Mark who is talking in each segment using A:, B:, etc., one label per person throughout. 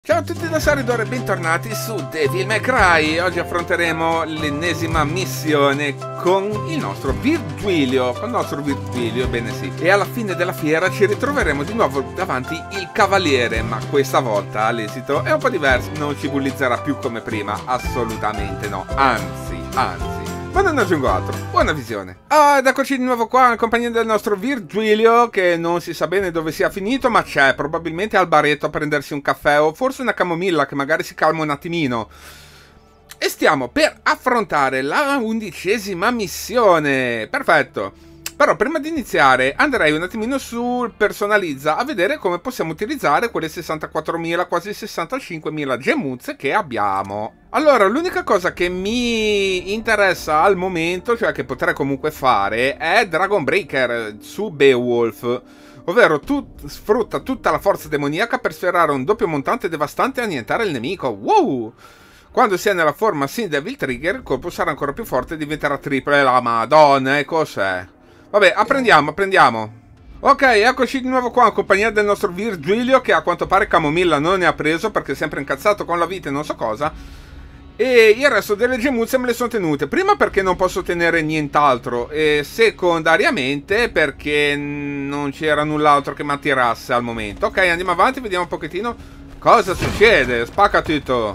A: Ciao a tutti da Saridor e bentornati su Devil May Cry. Oggi affronteremo l'ennesima missione con il nostro Virgilio. Ebbene sì. E alla fine della fiera ci ritroveremo di nuovo davanti il cavaliere. Ma questa volta l'esito è un po' diverso. Non ci bullizzerà più come prima. Assolutamente no. Anzi. Ma non aggiungo altro, buona visione. Ed eccoci di nuovo qua in compagnia del nostro Virgilio, che non si sa bene dove sia finito, ma c'è, probabilmente al baretto a prendersi un caffè o forse una camomilla che magari si calma un attimino. E stiamo per affrontare la 11ª missione. Perfetto. Però prima di iniziare andrei un attimino sul personalizza a vedere come possiamo utilizzare quelle 64.000, quasi 65.000 gemuzze che abbiamo. Allora, l'unica cosa che mi interessa al momento, cioè che potrei comunque fare, è Dragon Breaker su Beowulf. Ovvero, sfrutta tutta la forza demoniaca per sferrare un doppio montante devastante e annientare il nemico. Wow! Quando si è nella forma Sin Devil Trigger, il colpo sarà ancora più forte e diventerà triple. La madonna, e cos'è? Vabbè, apprendiamo. Ok, eccoci di nuovo qua in compagnia del nostro Virgilio, che a quanto pare camomilla non ne ha preso perché è sempre incazzato con la vita e non so cosa. E il resto delle gemuzze me le sono tenute. Prima perché non posso tenere nient'altro, e secondariamente perché non c'era null'altro che mi attirasse al momento. Ok, andiamo avanti, vediamo un pochettino cosa succede. Spacca tutto.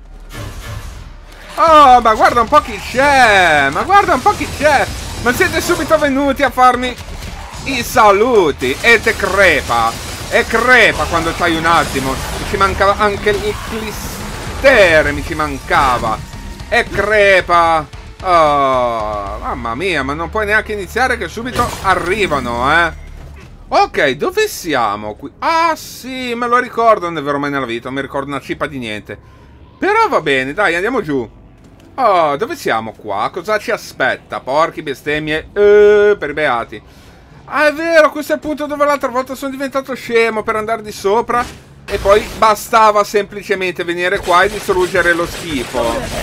A: Oh, ma guarda un po' chi c'è! Ma siete subito venuti a farmi i saluti. E te crepa. E crepa quando c'hai un attimo. Mi ci mancava anche il clister. Mi ci mancava. E crepa. Oh, mamma mia, ma non puoi neanche iniziare che subito arrivano, eh. Ok, dove siamo qui? Ah, sì, me lo ricordo. Non è vero mai nella vita. Non mi ricordo una cipa di niente. Però va bene, dai, andiamo giù. Oh, dove siamo qua? Cosa ci aspetta? Porchi bestemmie. Per i beati. Ah, è vero, questo è il punto dove l'altra volta sono diventato scemo per andare di sopra. E poi bastava semplicemente venire qua e distruggere lo schifo.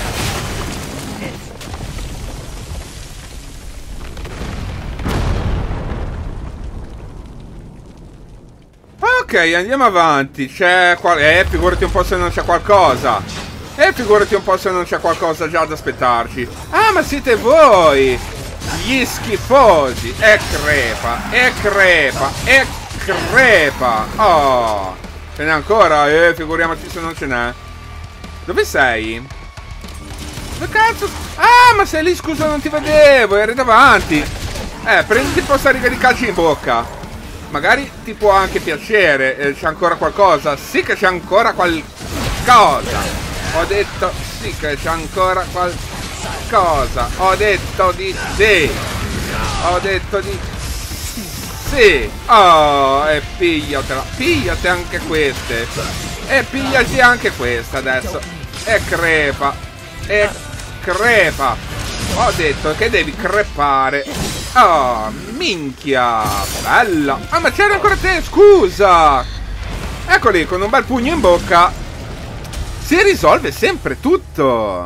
A: Ok, andiamo avanti. C'è figurati un po' se non c'è qualcosa. Figurati un po' se non c'è qualcosa già da aspettarci. Ah, ma siete voi! Gli schifosi! E crepa! Oh! Ce n'è ancora? Figuriamoci se non ce n'è. Dove sei? Dove cazzo? Ah, ma sei lì, scusa, non ti vedevo, eri davanti. Prenditi un po' sta riga di calci in bocca. Magari ti può anche piacere. C'è ancora qualcosa? Sì che c'è ancora qualcosa. Ho detto sì che c'è ancora qualcosa. Ho detto di sì. Sì. Oh, e pigliatela. Pigliate anche queste. E pigliati anche questa adesso. E crepa. Ho detto che devi crepare. Oh, minchia. Bella. Ah, ma c'era ancora te, scusa. Eccoli, con un bel pugno in bocca si risolve sempre tutto.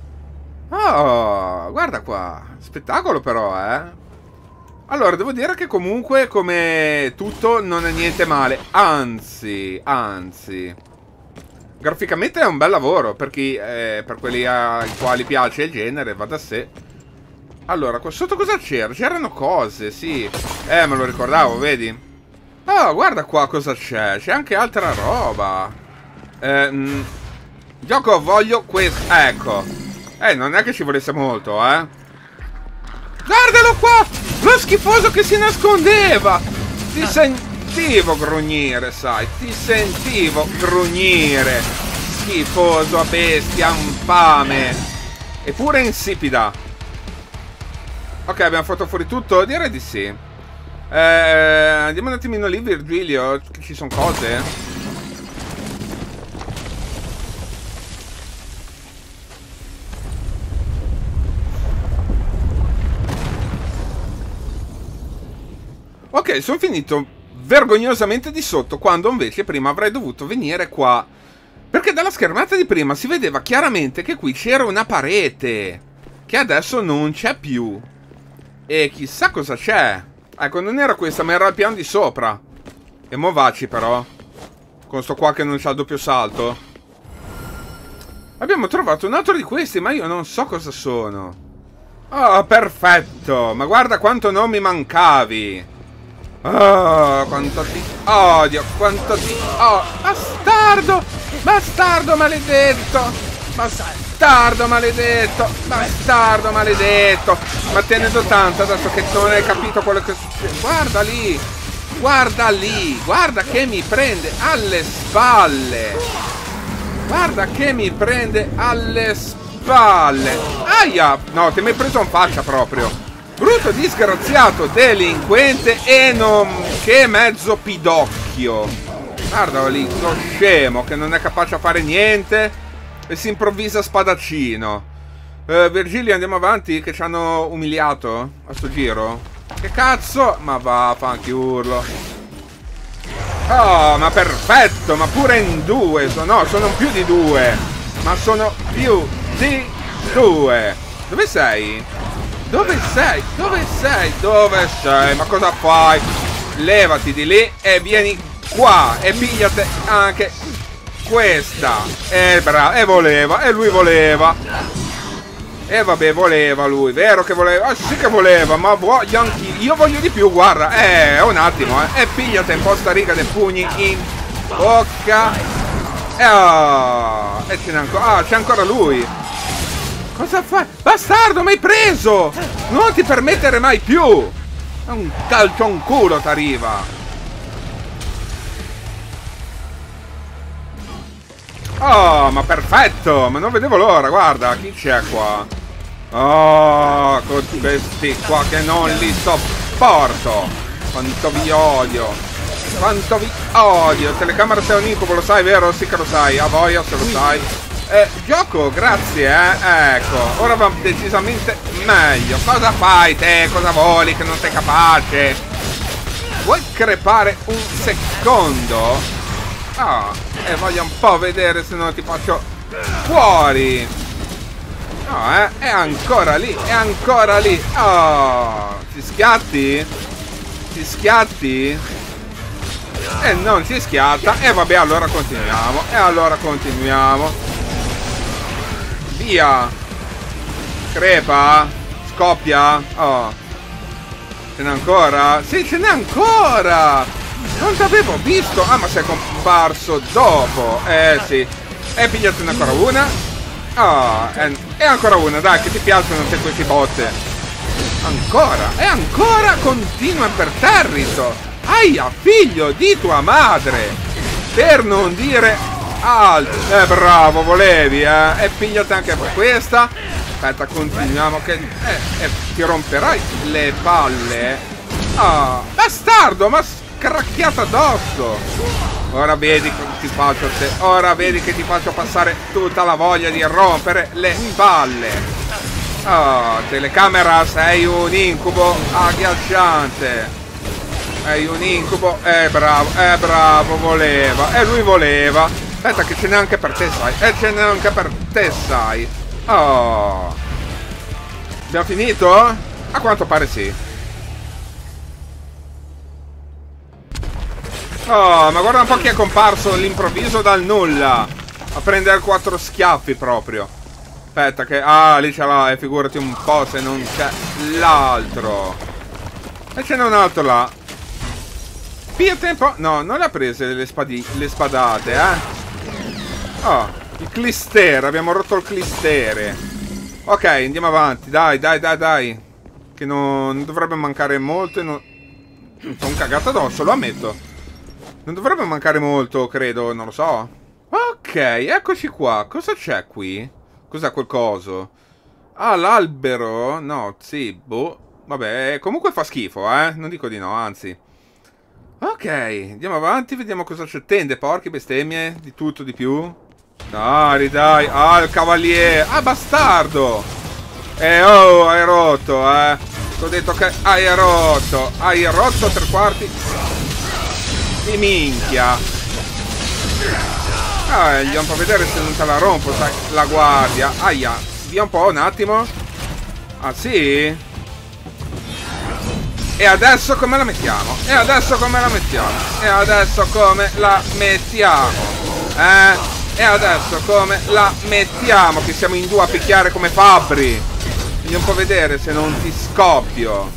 A: Oh, guarda qua. Spettacolo però, eh. Allora, devo dire che comunque, come tutto, non è niente male. Anzi. Graficamente è un bel lavoro. Per quelli ai quali piace il genere, va da sé. Allora, qua sotto cosa c'era? C'erano cose, sì. Me lo ricordavo, vedi? Oh, guarda qua cosa c'è. C'è anche altra roba. Gioco, voglio questo. Ecco. Non è che ci volesse molto, eh. Guardalo qua! Lo schifoso che si nascondeva! Ti sentivo grugnire, sai. Schifoso a bestia, infame. Eppure insipida. Ok, abbiamo fatto fuori tutto? Direi di sì. Andiamo un attimino lì, Virgilio. Ci sono cose? Ok, sono finito vergognosamente di sotto, quando invece prima avrei dovuto venire qua. Perché dalla schermata di prima si vedeva chiaramente che qui c'era una parete, che adesso non c'è più. E chissà cosa c'è. Ecco, non era questa, ma era il piano di sopra. E mo' vacci però. Con sto qua che non c'ha il doppio salto. Abbiamo trovato un altro di questi, ma io non so cosa sono. Oh, perfetto. Ma guarda quanto non mi mancavi. Oh, quanto ti odio. Quanto ti... Oh, bastardo. Bastardo maledetto. Bastardo maledetto. Bastardo maledetto. Ma tenendo tanto adesso che non hai capito quello che succede. Guarda lì. Guarda lì. Guarda che mi prende alle spalle. Guarda che mi prende alle spalle. Aia. No, ti mi hai preso in faccia proprio. Brutto disgraziato delinquente e non... Che mezzo pidocchio. Guardalo lì, lo scemo che non è capace a fare niente e si improvvisa spadaccino. Virgilio, andiamo avanti che ci hanno umiliato a sto giro. Che cazzo? Ma va, fanchiurlo. Oh, ma perfetto, ma pure in due. No, sono più di due. Ma sono più di due. Dove sei? Dove sei? Dove sei? Dove sei? Ma cosa fai? Levati di lì e vieni qua e pigliate anche questa. Bravo, e voleva, e lui voleva. E vabbè, voleva lui, vero che voleva? Ah, sì che voleva, ma voglio anch'io. Io voglio di più, guarda. Un attimo, e pigliate un po' sta riga dei pugni in bocca. E ce n'è ancora. Ah, c'è ancora lui. Cosa fai? Bastardo, mi hai preso! Non ti permettere mai più! Un calcio a un culo t'arriva! Oh, ma perfetto! Ma non vedevo l'ora, guarda, chi c'è qua? Oh, con questi qua che non li sopporto! Quanto vi odio! Quanto vi odio! Telecamera sei un incubo, lo sai, vero? Sì che lo sai, a voglia se lo sai. Gioco, grazie, ecco, ora va decisamente meglio. Cosa fai te? Cosa vuoi che non sei capace? Vuoi crepare un secondo? Ah, voglio un po' vedere se non ti faccio fuori. No, è ancora lì, è ancora lì. Oh, ti schiatti? Ti schiatti? E non si schiatta. E vabbè, allora continuiamo. E allora continuiamo. Via. Crepa. Scoppia. Oh. Ce n'è ancora? Sì, ce n'è ancora. Non t'avevo visto. Ah, ma sei comparso dopo. Sì. E pigliatene ancora una. Oh, e ancora una. Dai, che ti piacciono tutte queste botte. Ancora. E ancora continua imperterrito. Aia, figlio di tua madre. Per non dire altro. Bravo, volevi, e pigliate anche questa. Aspetta, continuiamo che... ti romperai le palle. Ah, bastardo, ma scracchiata addosso. Ora vedi che ti faccio a te. Ora vedi che ti faccio passare tutta la voglia di rompere le palle. Oh, telecamera, sei un incubo agghiacciante. Sei un incubo. Bravo, voleva. E lui voleva. Aspetta che ce n'è anche per te, sai. E ce n'è anche per te, sai. Oh. Abbiamo finito? A quanto pare sì. Oh, ma guarda un po' chi è comparso all'improvviso dal nulla. A prendere 4 schiaffi proprio. Aspetta che... Ah, lì ce l'ha. E figurati un po' se non c'è l'altro. E ce n'è un altro là. Via tempo. No, non le ha prese le spadate, Oh, il clistere. Abbiamo rotto il clistere. Ok, andiamo avanti. Dai. Che non dovrebbe mancare molto. Mi sono cagato addosso, lo ammetto. Non dovrebbe mancare molto, credo. Non lo so. Ok, eccoci qua. Cosa c'è qui? Cos'è quel coso? Ah, l'albero? No, sì, boh. Vabbè, comunque fa schifo, Non dico di no, anzi. Ok, andiamo avanti, vediamo cosa c'è. Tende, porchi bestemmie, di tutto, di più. Dai. Ah, il cavaliere. Ah, bastardo. Oh, hai rotto, Ti ho detto che hai rotto. Hai rotto 3/4 di minchia. Andiamo un po' a vedere se non te la rompo, sai, la guardia. Aia, via un po', un attimo. Ah, sì? E adesso come la mettiamo? E adesso come la mettiamo? E adesso come la mettiamo? E adesso come la mettiamo? Che siamo in due a picchiare come fabbri. Voglio un po' vedere se non ti scoppio.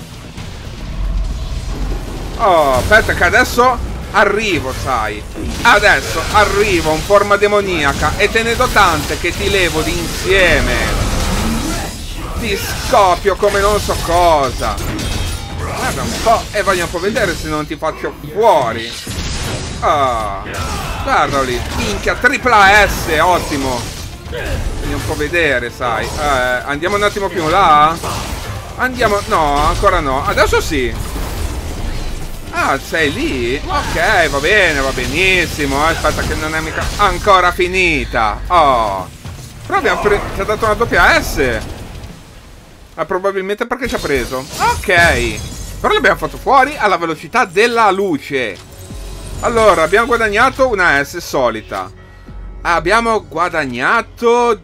A: Oh, aspetta che adesso arrivo, sai. Adesso arrivo in forma demoniaca e te ne do tante che ti levo d'insieme. Ti scoppio come non so cosa. Guarda un po' e voglio un po' vedere se non ti faccio fuori. Ah, guardalo lì. Minchia, tripla S, ottimo. Voglio un po' vedere, sai. Andiamo un attimo più in là. Andiamo, no, ancora no. Adesso sì. Ah, sei lì? Ok, va bene, va benissimo. Aspetta che non è mica ancora finita. Oh, però abbiamo ci ha dato una doppia S. Probabilmente perché ci ha preso. Ok, però l'abbiamo fatto fuori alla velocità della luce. Allora, abbiamo guadagnato una S solita. Abbiamo guadagnato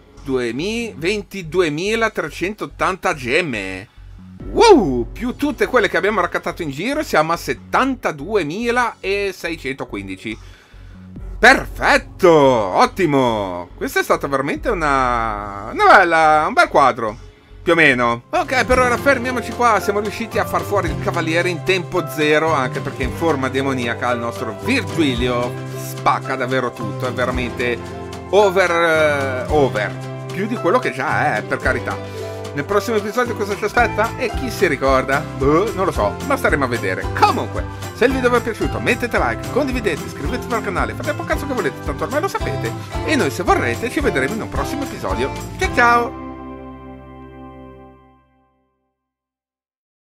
A: 22.380 gemme. Wow, più tutte quelle che abbiamo raccattato in giro, siamo a 72.615. Perfetto, ottimo. Questa è stata veramente un bel quadro. Più o meno. Ok, per ora fermiamoci qua. Siamo riusciti a far fuori il cavaliere in tempo zero, anche perché in forma demoniaca il nostro Virgilio spacca davvero tutto. È veramente over. Più di quello che già è, per carità. Nel prossimo episodio cosa ci aspetta? E chi si ricorda? Non lo so, ma staremo a vedere. Comunque, se il video vi è piaciuto mettete like, condividete, iscrivetevi al canale, fate un po' cazzo che volete, tanto ormai lo sapete. E noi se vorrete ci vedremo in un prossimo episodio. Ciao ciao!